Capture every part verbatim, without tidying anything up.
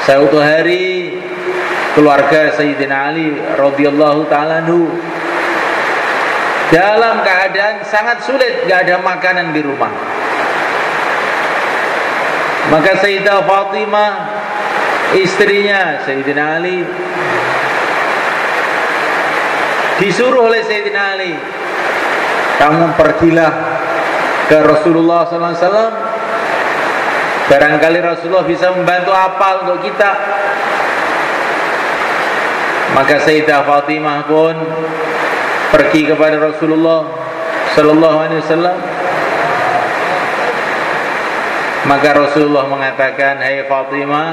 Suatu hari keluarga Sayyidina Ali radhiyallahu ta'ala anhu dalam keadaan sangat sulit, gak ada makanan di rumah. Maka Sayyidah Fatimah, istrinya Sayyidina Ali, disuruh oleh Sayyidina Ali, kamu pergilah ke Rasulullah sallallahu alaihi wasallam, barangkali Rasulullah bisa membantu apa untuk kita. Maka Sayyidah Fatimah pun pergi kepada Rasulullah sallallahu alaihi wasallam. Maka Rasulullah mengatakan, hai Fatimah,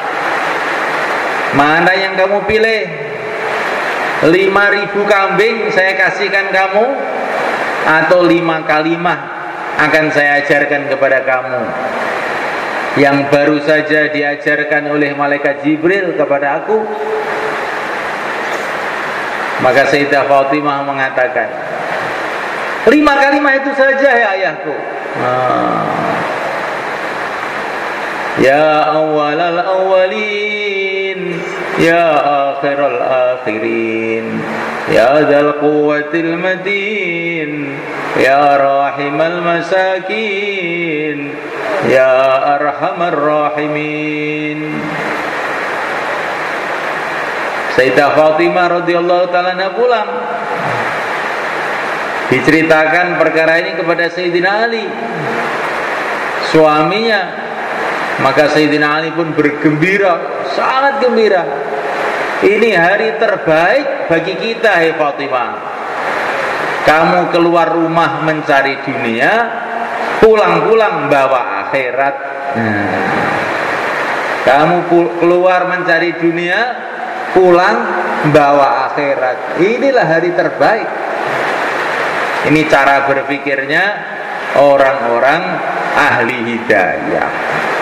mana yang kamu pilih? Lima ribu kambing saya kasihkan kamu, atau lima kalimah akan saya ajarkan kepada kamu yang baru saja diajarkan oleh malaikat Jibril kepada aku. Maka Sayyidah Fatimah mengatakan, lima kalimah itu saja ya ayahku. ah. Ya awalal awalin, ya akhiral akhirin, ya dzal quwwatil matin, ya rahimal masakin, ya arhamar rahimin. Sayyidah Fatimah radhiyallahu ta'ala anha pulang, diceritakan perkara ini kepada Sayyidina Ali, suaminya. Maka Sayyidina Ali pun bergembira, sangat gembira. Ini hari terbaik bagi kita, hai Fatimah. Kamu keluar rumah mencari dunia, pulang-pulang bawa akhirat. Nah, kamu keluar mencari dunia, pulang bawa akhirat. Inilah hari terbaik. Ini cara berpikirnya orang-orang ahli hidayah.